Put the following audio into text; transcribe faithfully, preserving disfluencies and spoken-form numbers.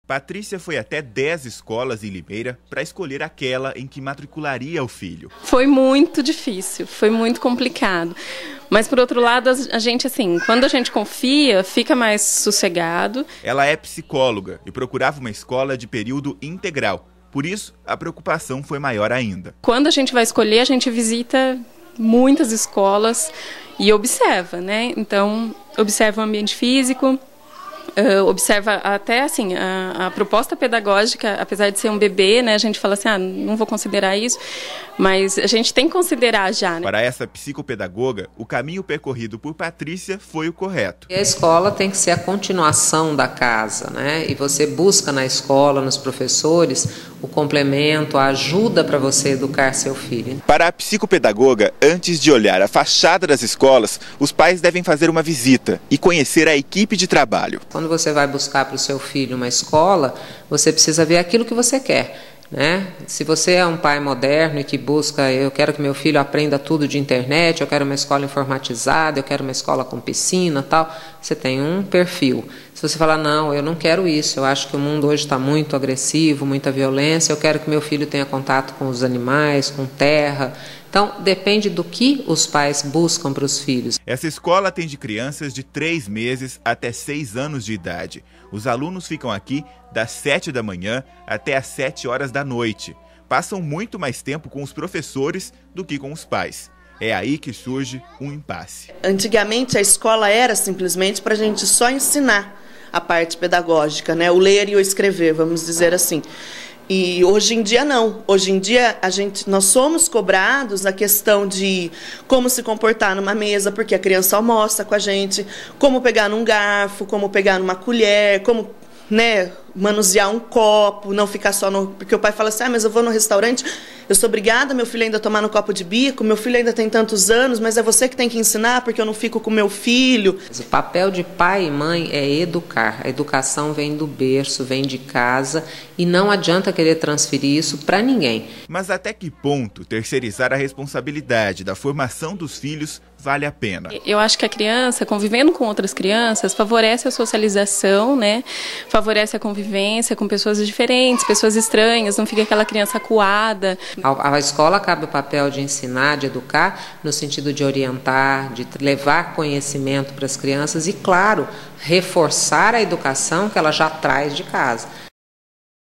Patrícia foi até dez escolas em Limeira para escolher aquela em que matricularia o filho. Foi muito difícil, foi muito complicado. Mas, por outro lado, a gente, assim, quando a gente confia, fica mais sossegado. Ela é psicóloga e procurava uma escola de período integral. Por isso, a preocupação foi maior ainda. Quando a gente vai escolher, a gente visita muitas escolas e observa, né? Então, observa o ambiente físico. Uh, observa até assim a, a proposta pedagógica, apesar de ser um bebê, né, a gente fala assim, ah, não vou considerar isso, mas a gente tem que considerar já, né? Para essa psicopedagoga, o caminho percorrido por Patrícia foi o correto. E a escola tem que ser a continuação da casa, né? E você busca na escola, nos professores, o complemento, a ajuda para você educar seu filho. Para a psicopedagoga, antes de olhar a fachada das escolas, os pais devem fazer uma visita e conhecer a equipe de trabalho. Quando você vai buscar para o seu filho uma escola, você precisa ver aquilo que você quer, né? Se você é um pai moderno e que busca, eu quero que meu filho aprenda tudo de internet, eu quero uma escola informatizada, eu quero uma escola com piscina, tal, você tem um perfil. Se você falar, não, eu não quero isso, eu acho que o mundo hoje está muito agressivo, muita violência, eu quero que meu filho tenha contato com os animais, com terra. Então, depende do que os pais buscam para os filhos. Essa escola atende crianças de três meses até seis anos de idade. Os alunos ficam aqui das sete da manhã até as sete horas da noite. Passam muito mais tempo com os professores do que com os pais. É aí que surge um impasse. Antigamente, a escola era simplesmente para a gente só ensinar a parte pedagógica, né? O ler e o escrever, vamos dizer assim. E hoje em dia não. Hoje em dia a gente, nós somos cobrados na questão de como se comportar numa mesa, porque a criança almoça com a gente, como pegar num garfo, como pegar numa colher, como, né, manusear um copo, não ficar só no... Porque o pai fala assim, ah, mas eu vou no restaurante, eu sou obrigada, meu filho ainda tomar no copo de bico, meu filho ainda tem tantos anos, mas é você que tem que ensinar, porque eu não fico com meu filho. O papel de pai e mãe é educar. A educação vem do berço, vem de casa, e não adianta querer transferir isso para ninguém. Mas até que ponto terceirizar a responsabilidade da formação dos filhos vale a pena? Eu acho que a criança, convivendo com outras crianças, favorece a socialização, né? Favorece a convivência com pessoas diferentes, pessoas estranhas, não fica aquela criança acuada. A, a escola cabe o papel de ensinar, de educar, no sentido de orientar, de levar conhecimento para as crianças e, claro, reforçar a educação que ela já traz de casa.